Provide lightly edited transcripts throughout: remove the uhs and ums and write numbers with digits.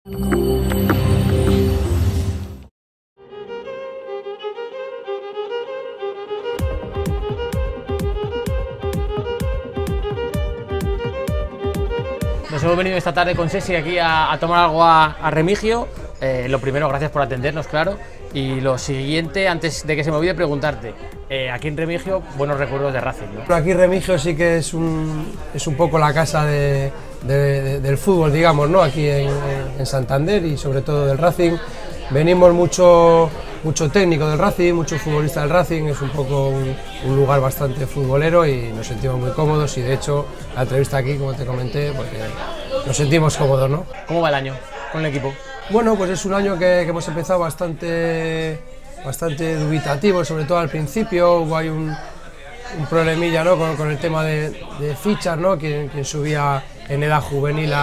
Nos hemos venido esta tarde con Sesi aquí a tomar algo a Remigio. Lo primero, gracias por atendernos, claro. Y lo siguiente, antes de que se me olvide preguntarte, aquí en Remigio, buenos recuerdos de Racing, ¿no? Aquí Remigio sí que es un poco la casa del fútbol, digamos, ¿no? Aquí en Santander y sobre todo del Racing. Venimos mucho técnico del Racing, mucho futbolista del Racing, es un poco un lugar bastante futbolero y nos sentimos muy cómodos y de hecho la entrevista aquí, como te comenté, porque nos sentimos cómodos, ¿no? ¿Cómo va el año con el equipo? Bueno, pues es un año que hemos empezado bastante dubitativo, sobre todo al principio. Hubo ahí un problemilla, ¿no? con el tema de fichas, ¿no? Quien subía en edad juvenil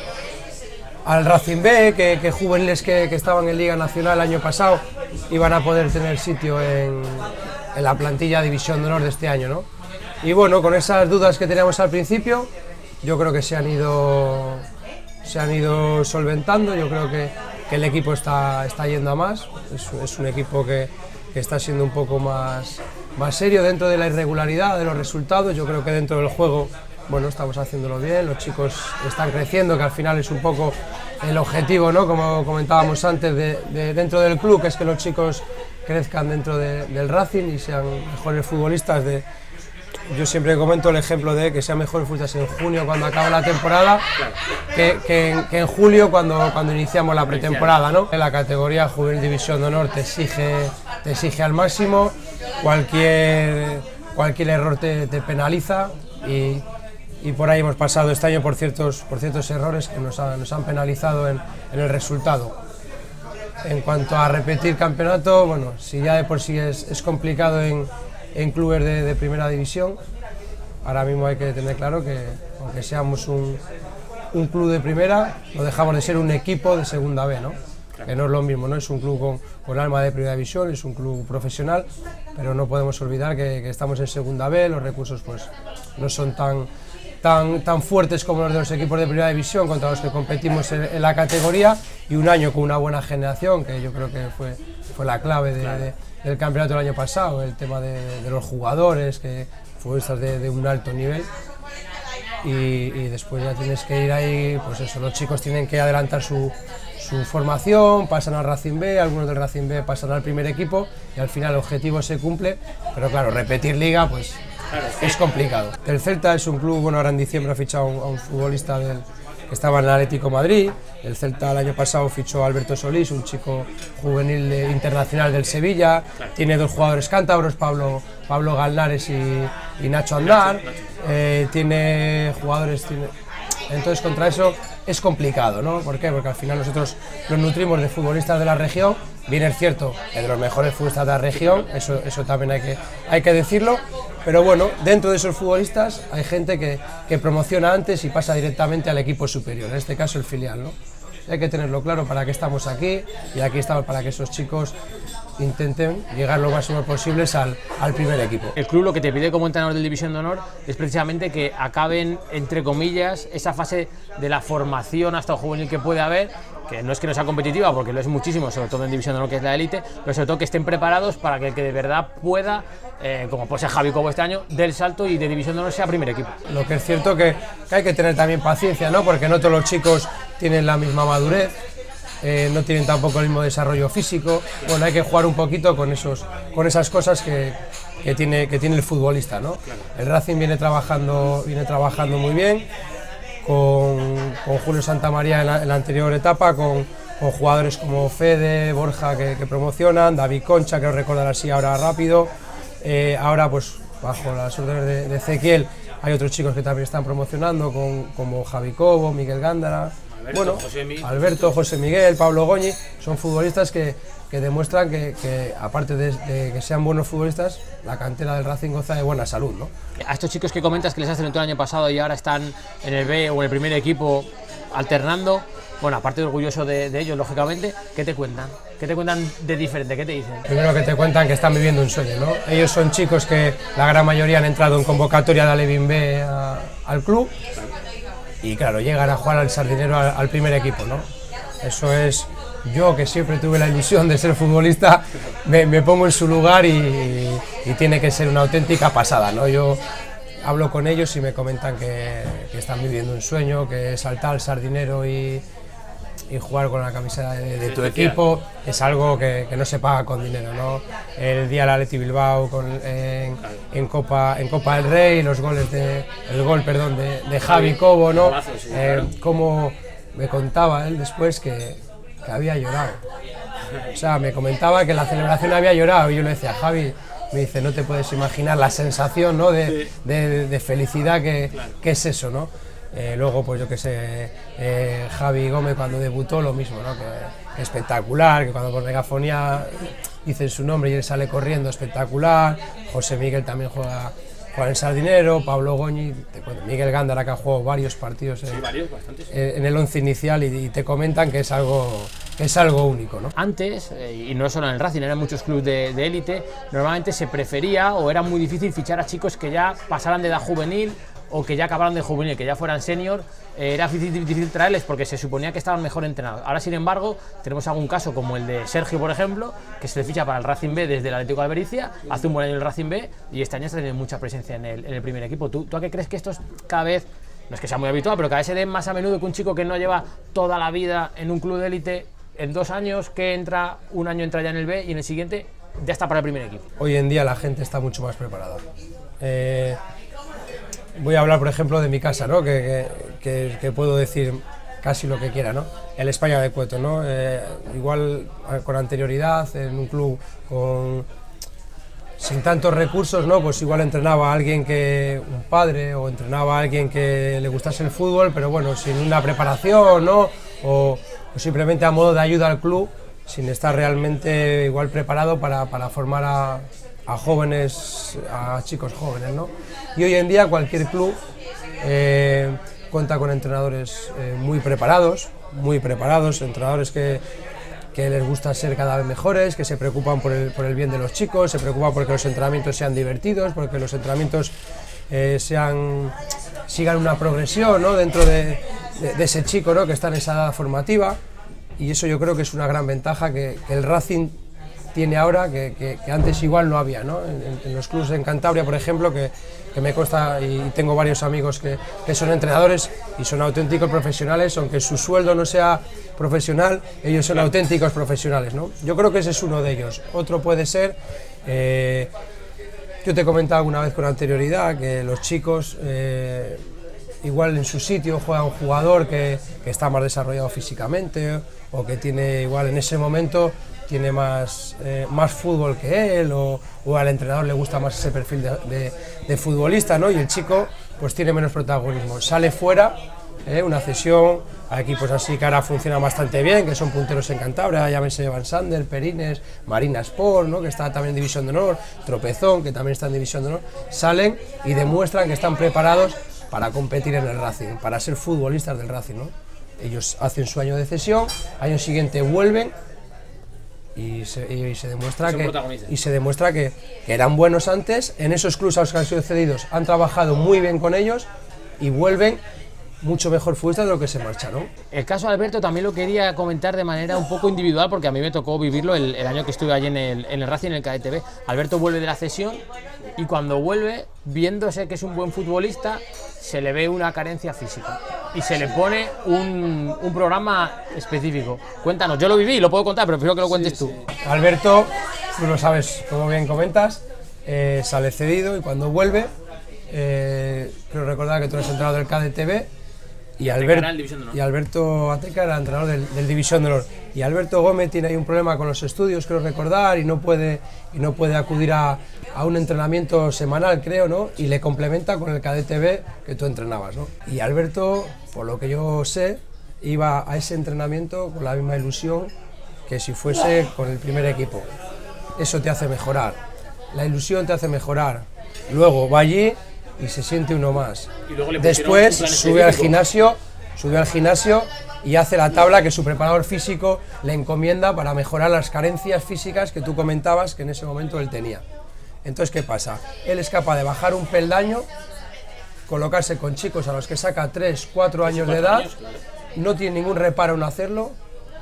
al Racing B, que juveniles que estaban en Liga Nacional el año pasado iban a poder tener sitio en la plantilla División de Honor de este año, ¿no? Y bueno, con esas dudas que teníamos al principio, yo creo que se han ido solventando. Yo creo que el equipo está yendo a más. Es un equipo que está siendo un poco más serio dentro de la irregularidad de los resultados. Yo creo que dentro del juego, bueno, estamos haciéndolo bien, los chicos están creciendo, que al final es un poco el objetivo, ¿no? Como comentábamos antes, dentro del club, que es que los chicos crezcan dentro del Racing y sean mejores futbolistas. Yo siempre comento el ejemplo de que sean mejores futbolistas en junio cuando acaba la temporada que en julio cuando iniciamos la pretemporada, ¿no? En la categoría Juvenil División de Honor te exige al máximo, cualquier error te penaliza y por ahí hemos pasado este año por ciertos errores que nos han penalizado en el resultado. En cuanto a repetir campeonato, bueno, si ya de por sí es complicado en clubes de primera división, ahora mismo hay que tener claro que aunque seamos un club de primera, no dejamos de ser un equipo de segunda B, ¿no? Que no es lo mismo, ¿no? Es un club con alma de primera división, es un club profesional, pero no podemos olvidar que estamos en segunda B, los recursos pues no son tan fuertes como los de los equipos de primera división contra los que competimos en la categoría, y un año con una buena generación, que yo creo que fue la clave del campeonato del año pasado, el tema de los jugadores, que futbolistas de un alto nivel, y después ya tienes que ir ahí, pues eso, los chicos tienen que adelantar su formación, pasan al Racing B, algunos del Racing B pasan al primer equipo y al final el objetivo se cumple, pero claro, repetir liga pues es complicado. El Celta es un club, bueno, ahora en diciembre ha fichado a un futbolista que estaba en el Atlético de Madrid. El Celta el año pasado fichó a Alberto Solís, un chico juvenil internacional del Sevilla. Tiene dos jugadores cántabros, Pablo Galnares y Nacho Andar. Tiene jugadores... Entonces contra eso es complicado, ¿no? ¿Por qué? Porque al final nosotros nos nutrimos de futbolistas de la región. Bien es cierto, de los mejores futbolistas de la región, eso también hay que decirlo, pero bueno, dentro de esos futbolistas hay gente que promociona antes y pasa directamente al equipo superior, en este caso el filial, ¿no? Hay que tenerlo claro para qué estamos aquí, y aquí estamos para que esos chicos intenten llegar lo máximo posible al primer equipo. El club lo que te pide como entrenador de División de Honor es precisamente que acaben, entre comillas, esa fase de la formación hasta el juvenil que puede haber, que no es que no sea competitiva, porque lo es muchísimo, sobre todo en División de Honor, que es la élite, pero sobre todo que estén preparados para que el que de verdad pueda, como puede ser Javi Cobo este año, del salto y de División de Honor sea primer equipo. Lo que es cierto que hay que tener también paciencia, ¿no? Porque no todos los chicos tienen la misma madurez, no tienen tampoco el mismo desarrollo físico. Bueno, hay que jugar un poquito con esas cosas que tiene el futbolista, ¿no? El Racing viene trabajando muy bien, con Julio Santamaría en la anterior etapa, con jugadores como Fede, Borja que promocionan, David Concha, que os recordará así ahora rápido, ahora pues bajo las órdenes de Ezequiel hay otros chicos que también están promocionando, como Javi Cobo, Miguel Gándara, Alberto, José Miguel, Pablo Goñi. Son futbolistas que demuestran que aparte de que sean buenos futbolistas, la cantera del Racing goza de buena salud, ¿no? A estos chicos que comentas que les has tenido el año pasado y ahora están en el B o en el primer equipo alternando, bueno, aparte de orgulloso de ellos, lógicamente, ¿qué te cuentan? ¿Qué te cuentan de diferente? ¿Qué te dicen? Primero que te cuentan que están viviendo un sueño, ¿no? Ellos son chicos que la gran mayoría han entrado en convocatoria de Alevín B al club y claro, llegan a jugar al Sardinero al primer equipo, ¿no? Eso es, yo que siempre tuve la ilusión de ser futbolista, me pongo en su lugar y tiene que ser una auténtica pasada, ¿no? Yo hablo con ellos y me comentan que están viviendo un sueño, que saltar al Sardinero y jugar con la camiseta de tu equipo es algo que no se paga con dinero, ¿no? El día del Athletic Bilbao en Copa del Rey, los goles el gol de Javi Cobo, ¿no? Como me contaba él después que había llorado. O sea, me comentaba que en la celebración había llorado y yo le decía, Javi, me dice, no te puedes imaginar la sensación, ¿no? de felicidad que es eso, ¿no? Luego, pues yo que sé, Javi Gómez cuando debutó lo mismo, ¿no? Que espectacular, que cuando por megafonía dicen su nombre y él sale corriendo, espectacular. José Miguel también juega en Sardinero, Pablo Goñi, Miguel Gándara, que ha jugado varios partidos en el 11 inicial y te comentan que es algo único, ¿no? Antes, y no solo en el Racing, eran muchos clubes de élite, normalmente se prefería o era muy difícil fichar a chicos que ya pasaran de edad juvenil o que ya acabaran de juvenil, que ya fueran senior, era difícil traerles porque se suponía que estaban mejor entrenados. Ahora, sin embargo, tenemos algún caso como el de Sergio, por ejemplo, que se le ficha para el Racing B desde el Atlético de Albericia, hace un buen año en el Racing B y este año está teniendo mucha presencia en el primer equipo. ¿Tú a qué crees que esto es cada vez, no es que sea muy habitual, pero cada vez se dé más a menudo que un chico que no lleva toda la vida en un club de élite, en 2 años que entra, un año entra ya en el B y en el siguiente ya está para el primer equipo? Hoy en día la gente está mucho más preparada. Voy a hablar, por ejemplo, de mi casa, ¿no? que puedo decir casi lo que quiera, ¿no? El España de Cueto, ¿no? Igual con anterioridad, en un club sin tantos recursos, ¿no? Pues igual entrenaba a alguien un padre, o entrenaba a alguien que le gustase el fútbol, pero bueno, sin una preparación, ¿no? O simplemente a modo de ayuda al club, sin estar realmente igual preparado para formar a chicos jóvenes, ¿no? Y hoy en día cualquier club cuenta con entrenadores muy preparados, entrenadores que les gusta ser cada vez mejores, que se preocupan por el bien de los chicos, se preocupan porque los entrenamientos sean divertidos, porque los entrenamientos sigan una progresión, ¿no? Dentro de ese chico, ¿no? Que está en esa edad formativa, y eso yo creo que es una gran ventaja que el Racing tiene ahora que antes igual no había, ¿no? En los clubes en Cantabria, por ejemplo, que me consta y tengo varios amigos que son entrenadores y son auténticos profesionales, aunque su sueldo no sea profesional, ellos son auténticos profesionales, ¿no? Yo creo que ese es uno de ellos. Otro puede ser, yo te he comentado alguna vez con anterioridad que los chicos igual en su sitio juega un jugador que está más desarrollado físicamente o que tiene igual en ese momento tiene más fútbol que él o al entrenador le gusta más ese perfil de futbolista, ¿no? Y el chico pues tiene menos protagonismo, sale fuera, una cesión a equipos así que ahora funcionan bastante bien, que son punteros en Cantabria, llámense Van Sander, Perines, Marina Sport, ¿no? Que está también en División de Honor, Tropezón, que también está en División de Honor, salen y demuestran que están preparados para competir en el Racing, para ser futbolistas del Racing, ¿no? Ellos hacen su año de cesión, año siguiente vuelven y se demuestra que eran buenos antes, en esos clubes a los que han sido cedidos han trabajado muy bien con ellos y vuelven mucho mejor futbolista de lo que se marcharon. El caso de Alberto también lo quería comentar de manera un poco individual porque a mí me tocó vivirlo el año que estuve allí en el Racing, en el Cadete B. Alberto vuelve de la cesión y cuando vuelve, viéndose que es un buen futbolista, se le ve una carencia física y se le pone un programa específico. Cuéntanos, yo lo viví y lo puedo contar, pero prefiero que lo cuentes tú. Alberto, tú lo sabes, como bien comentas, sale cedido y cuando vuelve, creo recordar que tú eres entrenador del Cadete B y Alberto Ateca era entrenador del División de Honor. Y Alberto Gómez tiene ahí un problema con los estudios, creo recordar, y no puede acudir a un entrenamiento semanal, creo, ¿no? Y le complementa con el Cadete B que tú entrenabas, ¿no? Y Alberto, por lo que yo sé, iba a ese entrenamiento con la misma ilusión que si fuese con el primer equipo. Eso te hace mejorar, la ilusión te hace mejorar. Luego va allí y se siente uno más. Después sube al gimnasio y hace la tabla que su preparador físico le encomienda para mejorar las carencias físicas que tú comentabas que en ese momento él tenía. Entonces, ¿qué pasa? Él es capaz de bajar un peldaño, colocarse con chicos a los que saca 3, 4 años de edad, no tiene ningún reparo en hacerlo,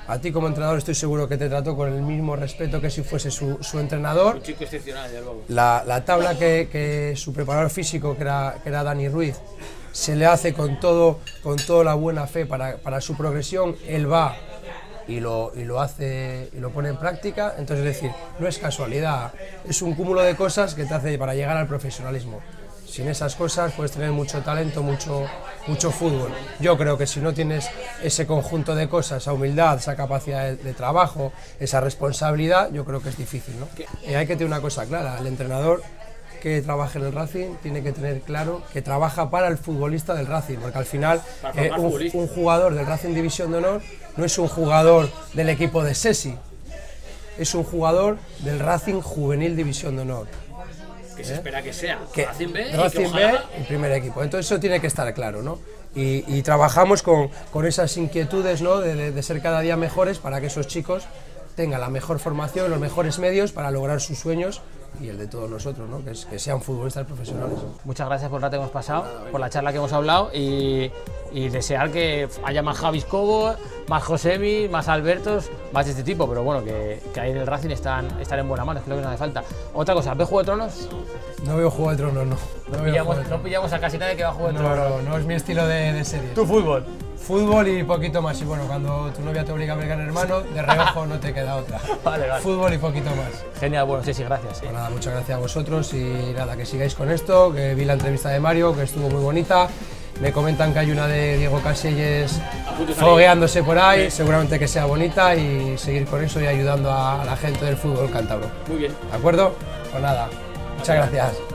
A ti como entrenador estoy seguro que te trató con el mismo respeto que si fuese su entrenador. Un chico excepcional, ya luego. La tabla que su preparador físico, que era Dani Ruiz, se le hace con toda la buena fe para su progresión. Él va y lo hace y lo pone en práctica. Entonces, es decir, no es casualidad, es un cúmulo de cosas que te hace para llegar al profesionalismo. Sin esas cosas puedes tener mucho talento, mucho fútbol. Yo creo que si no tienes ese conjunto de cosas, esa humildad, esa capacidad de trabajo, esa responsabilidad, yo creo que es difícil, ¿no? Y hay que tener una cosa clara: el entrenador que trabaje en el Racing tiene que tener claro que trabaja para el futbolista del Racing, porque al final un jugador del Racing División de Honor no es un jugador del equipo de Sesi, es un jugador del Racing Juvenil División de Honor. Que se espera que sea Racing B, el primer equipo. Entonces eso tiene que estar claro, ¿no? Y trabajamos con esas inquietudes, ¿no? de ser cada día mejores para que esos chicos tengan la mejor formación, los mejores medios para lograr sus sueños y el de todos nosotros, ¿no? que sean futbolistas profesionales. Muchas gracias por el rato que hemos pasado, por la charla que hemos hablado y desear que haya más Javis Cobo, más Josemi, más Albertos, más de este tipo, pero bueno, que ahí en el Racing están en buena mano, es lo que nos hace falta. Otra cosa, ¿ves Juego de Tronos? No veo Juego de Tronos, no. No pillamos a casi nadie que va a Juego de Tronos. No es mi estilo de serie. ¿Tu fútbol? Fútbol y poquito más, y bueno, cuando tu novia te obliga a ver Gran Hermano, de reojo no te queda otra. Vale. Fútbol y poquito más. Genial, bueno, sí, gracias. Pues nada, muchas gracias a vosotros y nada, que sigáis con esto, que vi la entrevista de Mario, que estuvo muy bonita. Me comentan que hay una de Diego Caselles fogueándose por ahí, seguramente que sea bonita, y seguir con eso y ayudando a la gente del fútbol cántabro. Muy bien. ¿De acuerdo? Pues nada, muchas gracias.